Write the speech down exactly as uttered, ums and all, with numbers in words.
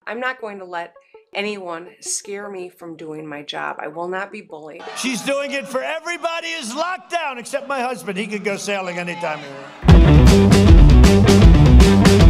I'm not going to let anyone scare me from doing my job. I will not be bullied. She's doing it for everybody who's locked down, except my husband. He could go sailing anytime he wants.